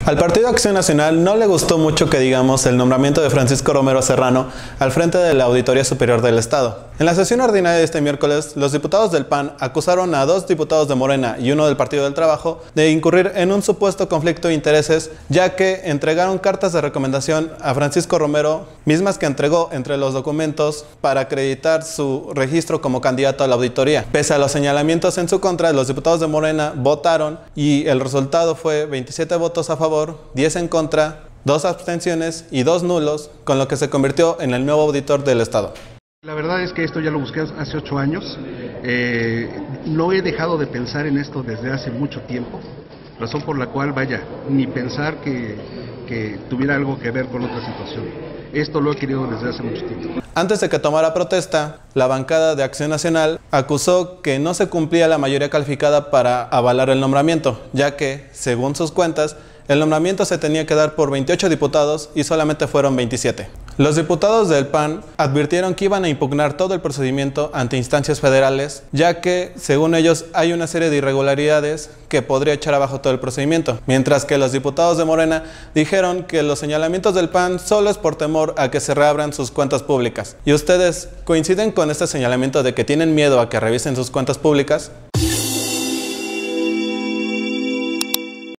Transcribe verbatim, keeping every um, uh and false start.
Al Partido Acción Nacional no le gustó mucho que digamos el nombramiento de Francisco Romero Serrano al frente de la Auditoría Superior del Estado. En la sesión ordinaria de este miércoles, los diputados del P A N acusaron a dos diputados de Morena y uno del Partido del Trabajo de incurrir en un supuesto conflicto de intereses, ya que entregaron cartas de recomendación a Francisco Romero, mismas que entregó entre los documentos para acreditar su registro como candidato a la auditoría. Pese a los señalamientos en su contra, los diputados de Morena votaron y el resultado fue veintisiete votos a favor, diez en contra, dos abstenciones y dos nulos, con lo que se convirtió en el nuevo auditor del Estado. La verdad es que esto ya lo busqué hace ocho años, eh, no he dejado de pensar en esto desde hace mucho tiempo, razón por la cual, vaya, ni pensar que, que tuviera algo que ver con otra situación. Esto lo he querido desde hace mucho tiempo. Antes de que tomara protesta, la bancada de Acción Nacional acusó que no se cumplía la mayoría calificada para avalar el nombramiento, ya que, según sus cuentas, el nombramiento se tenía que dar por veintiocho diputados y solamente fueron veintisiete. Los diputados del P A N advirtieron que iban a impugnar todo el procedimiento ante instancias federales, ya que, según ellos, hay una serie de irregularidades que podría echar abajo todo el procedimiento, mientras que los diputados de Morena dijeron que los señalamientos del P A N solo es por temor a que se reabran sus cuentas públicas. ¿Y ustedes coinciden con este señalamiento de que tienen miedo a que revisen sus cuentas públicas?